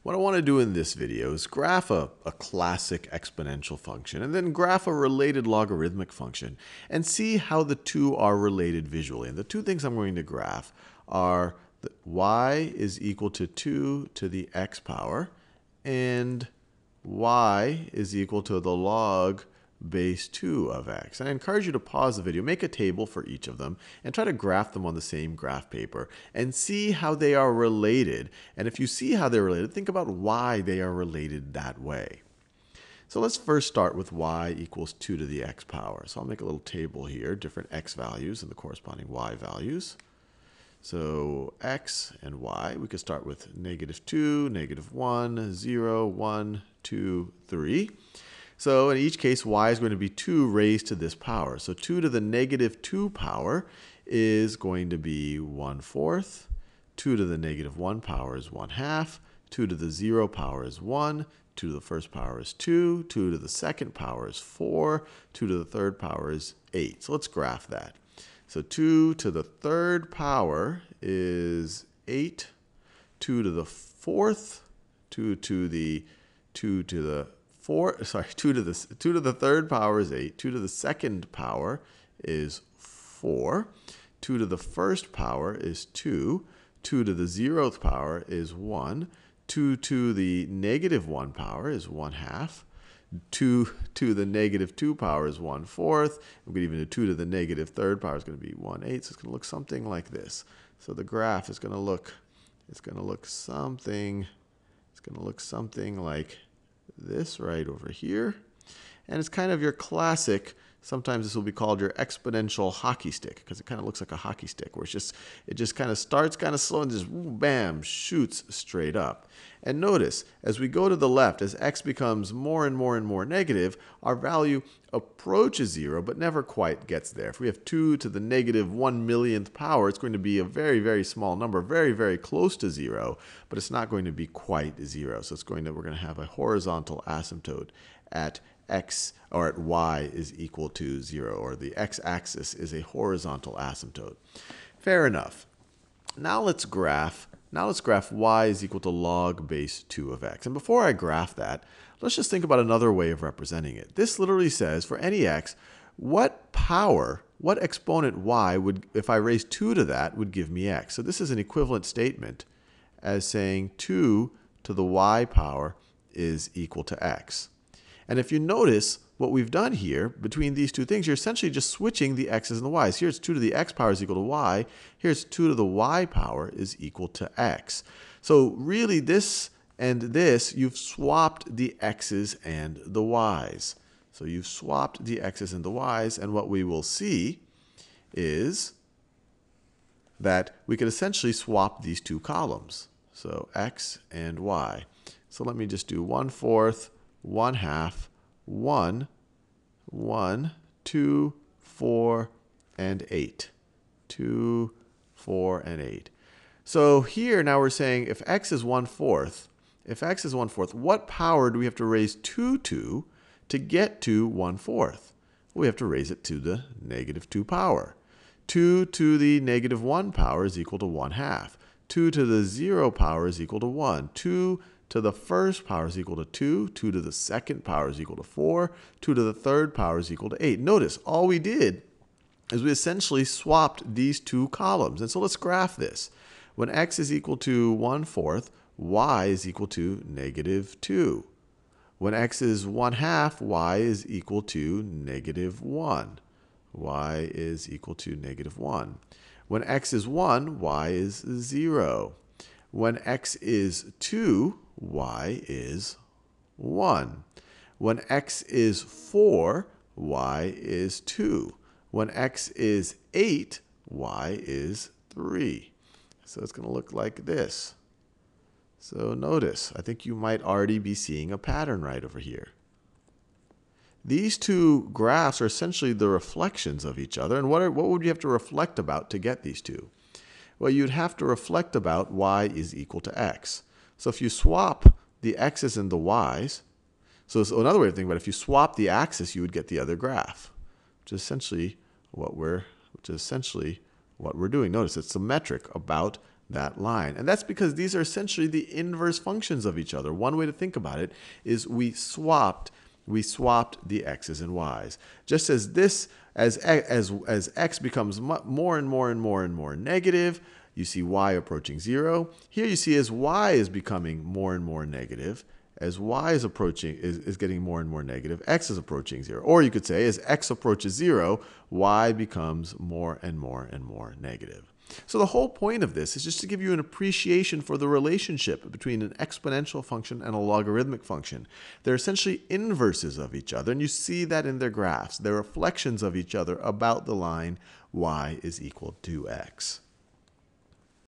What I want to do in this video is graph a classic exponential function and then graph a related logarithmic function and see how the two are related visually. And the two things I'm going to graph are that y is equal to 2 to the x power and y is equal to the log base 2 of x. And I encourage you to pause the video, make a table for each of them, and try to graph them on the same graph paper and see how they are related. And if you see how they're related, think about why they are related that way. So let's first start with y equals 2 to the x power. So I'll make a little table here, different x values and the corresponding y values. So x and y, we could start with -2, -1, 0, 1, 2, 3. So in each case, y is going to be 2 raised to this power. So 2 to the -2 power is going to be 1/4. 2 to the -1 power is 1/2. 2 to the 0 power is 1. 2 to the first power is 2. 2 to the second power is 4. 2 to the third power is 8. So let's graph that. So 2 to the third power is 8. 2 to the fourth, 2 to the third power is 8. 2 to the second power is 4. 2 to the first power is 2. 2 to the 0th power is 1. 2 to the -1 power is 1/2. 2 to the -2 power is 1/4. We could even do 2 to the -3rd power is going to be 1/8. So it's going to look something like this. So the graph is going to look, something like this right over here. And it's kind of your classic, sometimes this will be called your exponential hockey stick, because it kind of looks like a hockey stick, where it just kind of starts kind of slow and just bam, shoots straight up. And notice, as we go to the left, as x becomes more and more and more negative, our value approaches 0, but never quite gets there. If we have 2 to the -1/1,000,000th power, it's going to be a very, very small number, very, very close to 0, but it's not going to be quite 0. So we're going to have a horizontal asymptote at x, or at y is equal to 0, or the x-axis is a horizontal asymptote. Fair enough. Now let's graph y is equal to log base 2 of x. And before I graph that, let's just think about another way of representing it. This literally says for any x, what exponent y would, if I raise 2 to that, would give me x. So this is an equivalent statement as saying 2 to the y power is equal to x. And if you notice what we've done here between these two things, you're essentially just switching the x's and the y's. Here's 2 to the x power is equal to y. Here's 2 to the y power is equal to x. So really this and this, you've swapped the x's and the y's. So you've swapped the x's and the y's, and what we will see is that we could essentially swap these two columns. So x and y. So let me just do 1/4, 1/2, 1, 1, 2, 4, and 8. 2, 4, and 8. So here now we're saying if x is 1/4, what power do we have to raise 2 to get to 1/4? We have to raise it to the -2 power. 2 to the -1 power is equal to 1/2. 2 to the 0 power is equal to 1. 2 to the first power is equal to 2. 2 to the second power is equal to 4. 2 to the third power is equal to 8. Notice, all we did is we essentially swapped these two columns. And so let's graph this. When x is equal to 1/4, y is equal to -2. When x is 1/2, y is equal to -1. Y is equal to -1. When x is 1, y is 0. When x is 2, y is 1. When x is 4, y is 2. When x is 8, y is 3. So it's going to look like this. So notice, I think you might already be seeing a pattern right over here. These two graphs are essentially the reflections of each other. And what would you have to reflect about to get these two? Well, you'd have to reflect about y is equal to x. So if you swap the x's and the y's, so another way of thinking about it, if you swap the axis, you would get the other graph, which is essentially what we're doing. Notice it's symmetric about that line. And that's because these are essentially the inverse functions of each other. One way to think about it is we swapped the x's and y's. Just as this, as x becomes more and more negative, you see y approaching 0. Here you see as y is becoming more and more negative, as y is getting more and more negative, x is approaching 0. Or you could say as x approaches 0, y becomes more and more negative. So the whole point of this is just to give you an appreciation for the relationship between an exponential function and a logarithmic function. They're essentially inverses of each other, and you see that in their graphs. They're reflections of each other about the line y is equal to x.